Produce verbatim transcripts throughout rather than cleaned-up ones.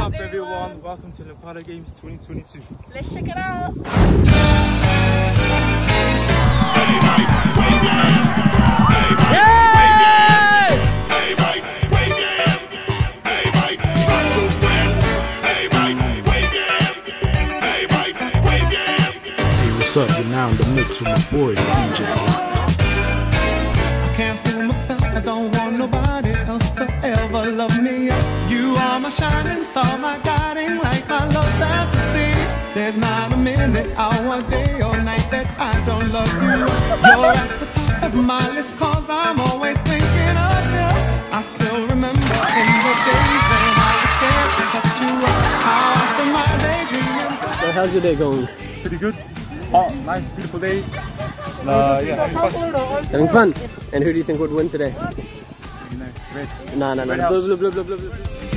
up everyone? Welcome to Lampada Games twenty twenty-two. Let's check it out! What's up? You're now in the mix with my boy, D J. I can't fool myself, I don't want nobody else to ever love me. You are my shining star, my guiding light, my love fantasy. There's not a minute, hour, day or night that I don't love you. You're at the top of my list cause I'm always thinking of you. I still remember in the days when I was scared to touch you up, how I spent my day dreaming. So how's your day going? Pretty good. Hot, nice, beautiful day. Uh, yeah, having fun. Having fun? And who do you think would win today? Red. No, no, no. Red Blue, blue, blue, blue, blue, blue.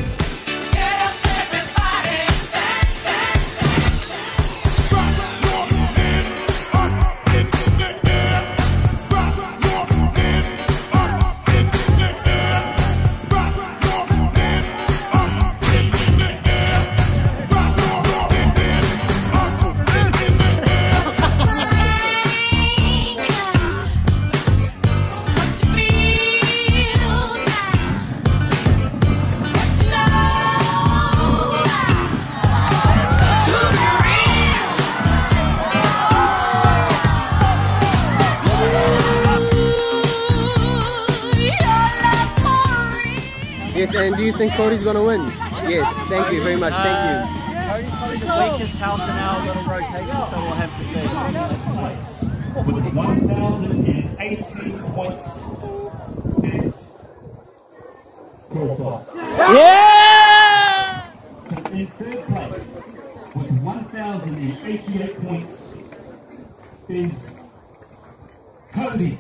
Yes, and do you think Kauri's gonna win? Yes, thank you very much, thank you. Kauri's probably the weakest house in our little rotation, so we'll have to see. With one thousand eighteen points, is Kowhai. Yeah! In third place, with one thousand eighty-eight points, is Kauri.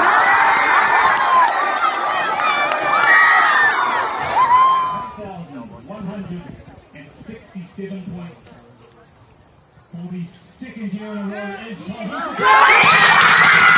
one hundred sixty-seven points for the second year in a row is